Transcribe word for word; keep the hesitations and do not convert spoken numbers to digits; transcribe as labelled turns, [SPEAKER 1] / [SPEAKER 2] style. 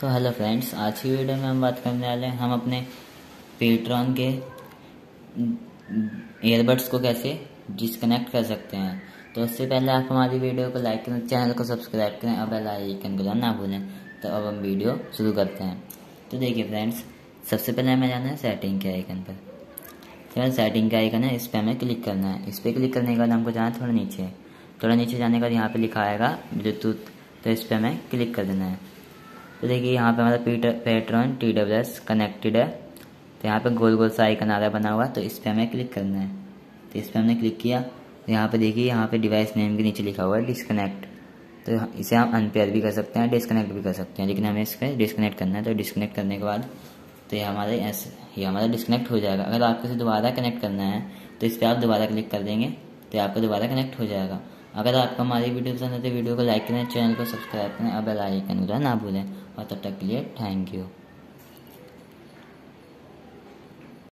[SPEAKER 1] तो hello friends, आज की वीडियो में हम बात करने वाले हैं हम अपने पेट्रॉन के ईयरबड्स को कैसे डिस्कनेक्ट कर सकते हैं। तो उससे पहले आप हमारी वीडियो को लाइक करें, चैनल को सब्सक्राइब करें और बेल आइकन को ना भूलें। तो अब हम वीडियो शुरू करते हैं। तो देखिए फ्रेंड्स, सबसे पहले हमें जाना है सेटिंग के आइकन पर। तो सेटिंग का आइकन है, इस पर हमें क्लिक करना है। इस पर क्लिक करने के बाद हमको जाना है थोड़ा नीचे। थोड़ा नीचे जाने के बाद यहाँ पर लिखा आएगा ब्लूटूथ, तो इस पर हमें क्लिक कर देना है। तो देखिए यहाँ पे हमारा पीटर पेट्रॉन टी डब्ल्यू एस कनेक्टेड है। तो यहाँ पे गोल गोल सा आइकन आ रहा है बना हुआ, तो इस पर हमें क्लिक करना है। तो इस पर हमने क्लिक किया तो यहाँ पे देखिए यहाँ पे डिवाइस नेम के नीचे लिखा हुआ है डिस्कनेक्ट। तो इसे हम अनपेयर भी कर सकते हैं, डिस्कनेक्ट भी कर सकते हैं, लेकिन हमें इस पर डिस्कनेक्ट करना है। तो डिस्कनेक्ट करने के बाद तो ये हमारे ऐसे ये हमारा डिस्कनेक्ट हो जाएगा। अगर आपको इसे दोबारा कनेक्ट करना है तो इस पर आप दोबारा क्लिक कर देंगे तो आपको दोबारा कनेक्ट हो जाएगा। अगर आपको हमारी वीडियो पसंद है तो वीडियो को लाइक करें, चैनल को सब्सक्राइब करें और बेल आइकन को ना भूलें। और तब तक के लिए थैंक यू।